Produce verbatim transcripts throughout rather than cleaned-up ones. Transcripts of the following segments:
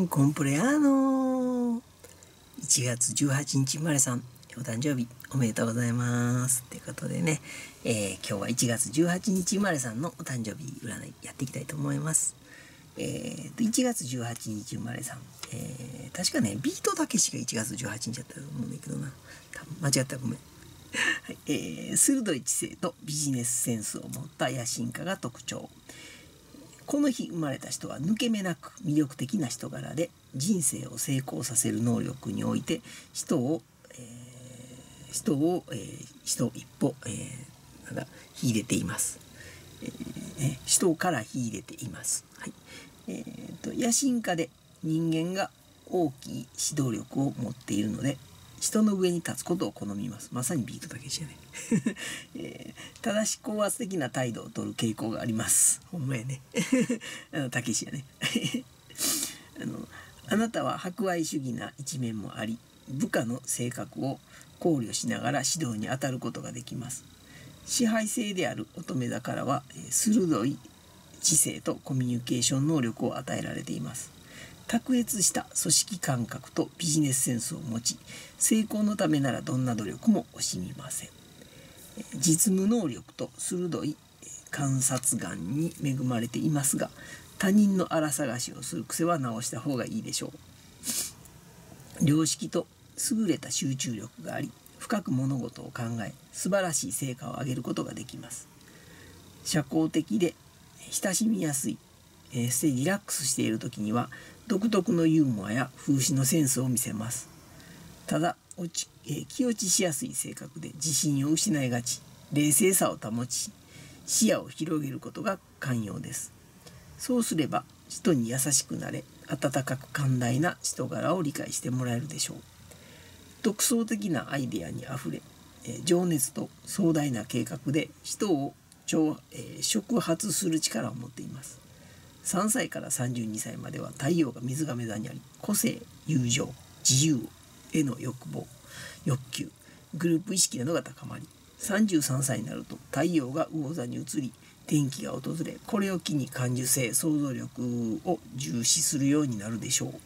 ンコンプレアーノー。いちがつじゅうはちにち生まれさん、お誕生日おめでとうございますということでね、えー、今日はいちがつじゅうはちにち生まれさんのお誕生日占いやっていきたいと思います。えーといちがつじゅうはちにち生まれさん、えー、確かねビートたけしがいちがつじゅうはちにちだったと思うんだけどな、多分間違ったらごめん。はい、えー、鋭い知性とビジネスセンスを持った野心家が特徴。この日生まれた人は抜け目なく魅力的な人柄で、人生を成功させる能力において人を、えー、人を、えー、人一歩、えー、なんだ秀でています。えーね、人から秀でています。はい。えーと、野心家で人間が大きい指導力を持っているので、人の上に立つことを好みます。まさにビートたけしやね、えー。ただし高圧的な態度を取る傾向があります。ほんまやね。あのたけしやね。あのあなたは博愛主義な一面もあり、部下の性格を考慮しながら指導に当たることができます。支配性である乙女座からは鋭い知性とコミュニケーション能力を与えられています。卓越した組織感覚とビジネスセンスを持ち、成功のためならどんな努力も惜しみません。実務能力と鋭い観察眼に恵まれていますが、他人の荒探しをする癖は直した方がいいでしょう。良識と優れた集中力があり、深く物事を考え、素晴らしい成果を上げることができます。社交的で親しみやすい、えー、そしてリラックスしている時には独特のユーモアや風刺のセンスを見せます。ただ落ち、えー、気落ちしやすい性格で自信を失いがち、冷静さを保ち視野を広げることが肝要です。そうすれば人に優しくなれ、温かく寛大な人柄を理解してもらえるでしょう。独創的なアイデアにあふれ、えー、情熱と壮大な計画で人をえー、触発する力を持っています。さんさいからさんじゅうにさいまでは太陽が水亀座にあり、個性、友情、自由への欲望、欲求、グループ意識などが高まり、さんじゅうさんさいになると太陽が魚座に移り、転機が訪れ、これを機に感受性、想像力を重視するようになるでしょう。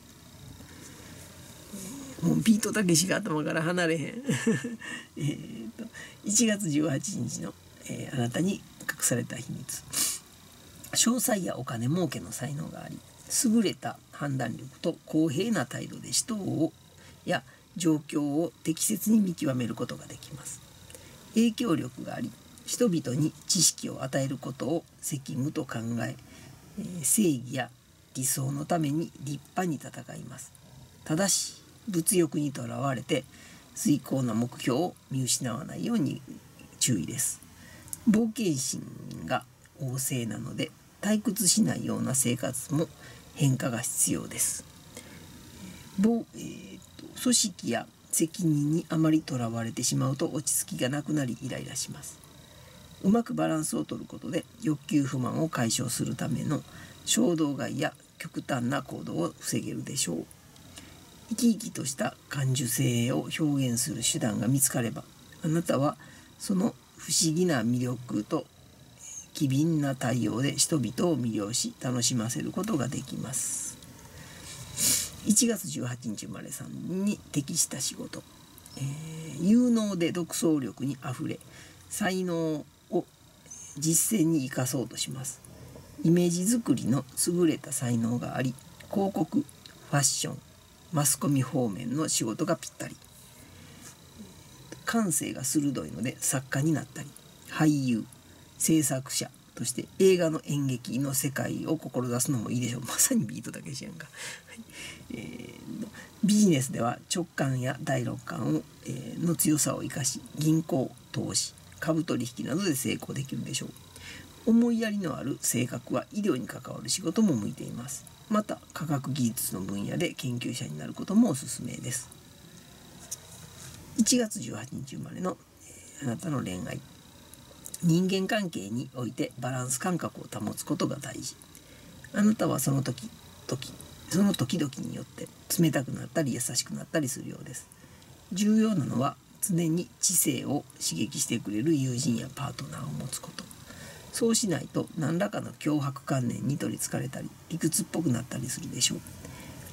もうビートたけしが頭から離れへん。えといちがつじゅうはちにちの、えー、あなたに隠された秘密。商才やお金儲けの才能があり、優れた判断力と公平な態度で人をや状況を適切に見極めることができます。影響力があり、人々に知識を与えることを責務と考え、えー、正義や理想のために立派に戦います。ただし物欲にとらわれて崇高な目標を見失わないように注意です。冒険心が旺盛なので退屈しないような生活も変化が必要です。ぼ、えーと、組織や責任にあまりとらわれてしまうと落ち着きがなくなりイライラします。うまくバランスを取ることで欲求不満を解消するための衝動買いや極端な行動を防げるでしょう。生き生きとした感受性を表現する手段が見つかれば、あなたはその不思議な魅力と機敏な対応で人々を魅了し楽しませることができます。いちがつじゅうはちにち生まれさんに適した仕事、えー、有能で独創力にあふれ才能を実践に生かそうとします。イメージ作りの優れた才能があり、広告、ファッション、マスコミ方面の仕事がぴったり。感性が鋭いので作家になったり、俳優、制作者として映画の演劇の世界を志すのもいいでしょう。まさにビートたけしやんか。はいえー、ビジネスでは直感や第六感を、えー、の強さを生かし、銀行、投資、株取引などで成功できるでしょう。思いやりのある性格は医療に関わる仕事も向いています。また科学技術の分野で研究者になることもおすすめです。いちがつじゅうはちにち生まれの、えー、あなたの恋愛。人間関係においてバランス感覚を保つことが大事。あなたはその時々その時々によって冷たくなったり優しくなったりするようです。重要なのは常に知性を刺激してくれる友人やパートナーを持つこと。そうしないと何らかの強迫観念に取りつかれたり理屈っぽくなったりするでしょう。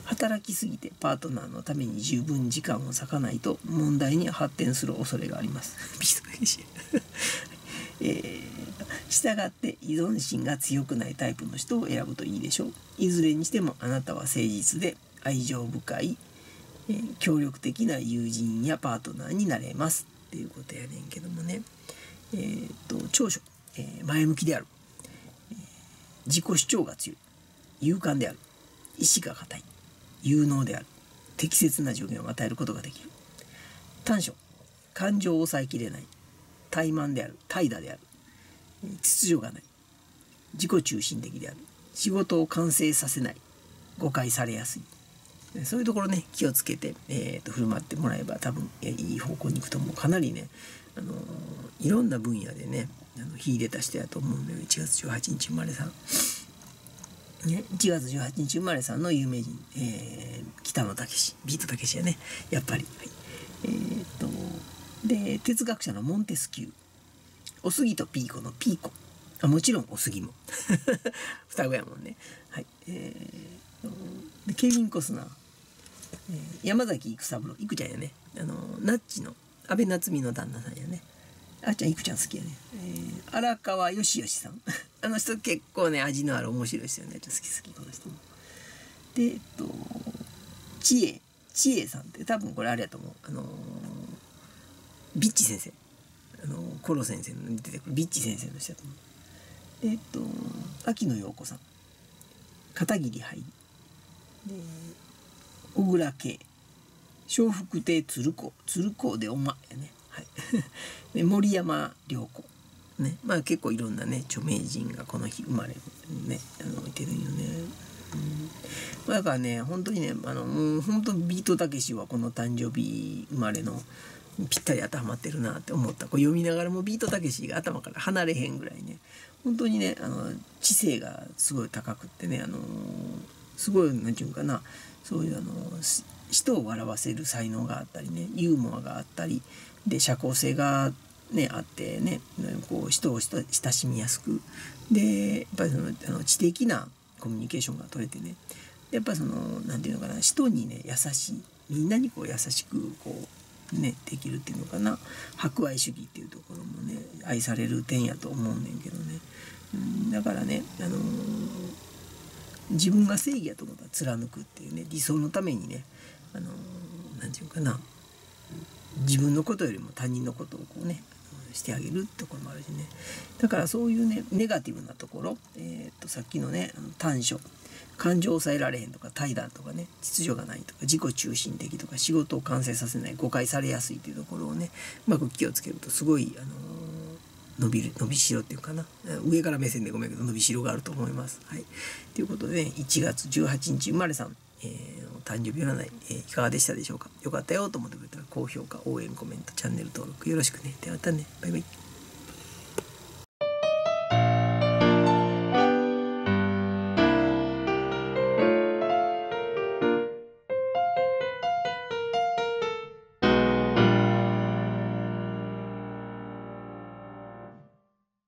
働きすぎてパートナーのために十分時間を割かないと問題に発展する恐れがあります。ビートたけしえー、従って依存心が強くないタイプの人を選ぶといいでしょう。いずれにしてもあなたは誠実で愛情深い、えー、協力的な友人やパートナーになれますっていうことやねんけどもね、えー、っと長所、えー、前向きである、えー、自己主張が強い、勇敢である、意志が固い、有能である、適切な助言を与えることができる。短所、感情を抑えきれない、怠慢である、怠惰である、秩序がない、自己中心的である、仕事を完成させない、誤解されやすい。そういうところね、気をつけて、えー、と振る舞ってもらえば多分、えー、いい方向に行くと思う。かなりね、あのー、いろんな分野でね、あの秀でた人やと思うんだよ。いちがつじゅうはちにち生まれさん。ね、いちがつじゅうはちにち生まれさんの有名人、えー、北野武、ビートたけしやね、やっぱり。はい、えー、っと、で、哲学者のモンテスキュー。おすぎとピーコのピーコ。あ、もちろんおすぎも。双子やもんね。はい。えー、でケビン・コスナー。えー、山崎育三郎。育ちゃんやね。あの、ナッチの安倍夏実の旦那さんやね。あっちゃん育ちゃん好きやね。えー、荒川よしよしさん。あの人結構ね、味のある面白い人よね。ちょっと好き好き、この人も。で、えっと、知恵。知恵さんって多分これあれやと思う。あのー、ビッチ先生。あのー、コロ先生の出てくるビッチ先生の人やと思う。で、えっと、秋野陽子さん。片桐はいり。で、小倉圭。笑福亭鶴子。鶴子でおまやね。はい。で森山良子。ね。まあ結構いろんなね、著名人がこの日生まれるね、あの、いてるんよね。うん、だからね、本当にね、あの、もう本当ビートたけしはこの誕生日生まれのぴったり当てはまってるなって思った。こう読みながらもビートたけしが頭から離れへんぐらいね、本当にね、あの、知性がすごい高くってね、あの、すごい、なんていうかな、そういうあの、人を笑わせる才能があったりね、ユーモアがあったり、で、社交性がね、あってね、こう、人を親しみやすく、で、やっぱりその、あの知的なコミュニケーションが取れてね、やっぱりその、なんていうのかな、人にね、優しい、みんなにこう優しく、こう、ね、できるっていうのかな、博愛主義っていうところもね、愛される点やと思うねんけどね。うん、だからね、あのー、自分が正義やと思ったら貫くっていうね、理想のためにね、あのー、なんていうかな、自分のことよりも他人のことをこうね、してあげるってところもあるしね。だからそういうね、ネガティブなところ、えー、っと、さっきのね、あの短所、感情を抑えられへんとか、怠惰とかね、秩序がないとか、自己中心的とか、仕事を完成させない、誤解されやすいというところをね、うまく気をつけると、すごい、あのー、伸びる、伸びしろっていうかな。上から目線でごめんけど、伸びしろがあると思います。はい。ということでね、いちがつじゅうはちにち生まれさん、えー、誕生日占い、えー、いかがでしたでしょうか。よかったよと思ってくれたら、高評価、応援、コメント、チャンネル登録よろしくね。ではまたね。バイバイ。